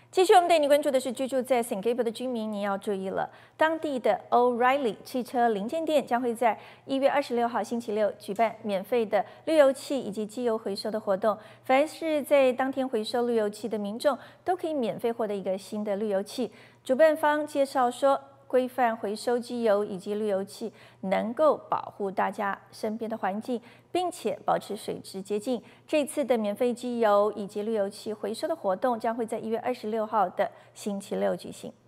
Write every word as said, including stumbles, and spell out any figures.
继续，我们带你关注的是居住在 Saint Gabriel 的居民，你要注意了，当地的 O'Reilly 汽车零件店将会在一月二十六号星期六举办免费的滤油器以及机油回收的活动。凡是在当天回收滤油器的民众，都可以免费获得一个新的滤油器。主办方介绍说，规范回收机油以及滤油器，能够保护大家身边的环境，并且保持水质洁净。这次的免费机油以及滤油器回收的活动将会在一月二十六号的星期六举行。